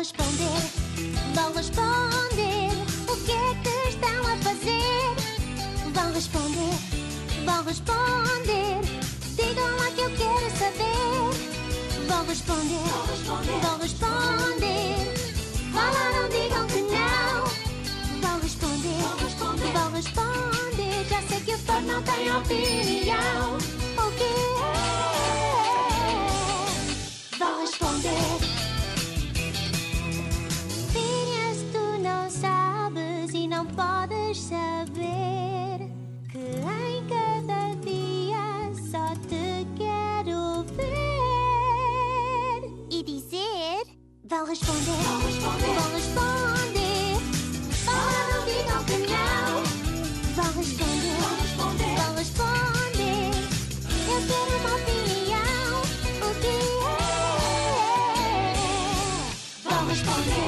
responder, vão responder. O que é que estão a fazer? Vão responder, vão responder. Digam lá que eu quero saber. Vão responder, vão responder. Vá lá, não digam que não. Vão responder, vão responder. Já sei que o Thor não tem opinião. O que é? Vão responder. Phineas, tu não sabes e não podes saber que em cada dia só te quero ver. E dizer: vão responder, vão responder, vão responder. Ora, não digam que não. Vão responder, vão responder, vão responder. Eu quero uma opinião. O que é? Vão responder.